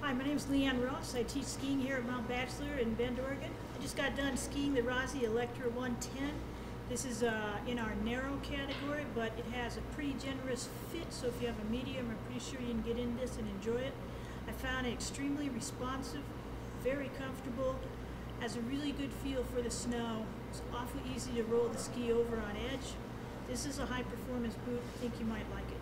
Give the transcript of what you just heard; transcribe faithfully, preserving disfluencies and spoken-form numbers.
Hi, my name is Leanne Ross. I teach skiing here at Mount Bachelor in Bend, Oregon. I just got done skiing the Rossignol Electra one ten. This is uh, in our narrow category, but it has a pretty generous fit, so if you have a medium, I'm pretty sure you can get in this and enjoy it. I found it extremely responsive, very comfortable, has a really good feel for the snow. It's awfully easy to roll the ski over on edge. This is a high-performance boot. I think you might like it.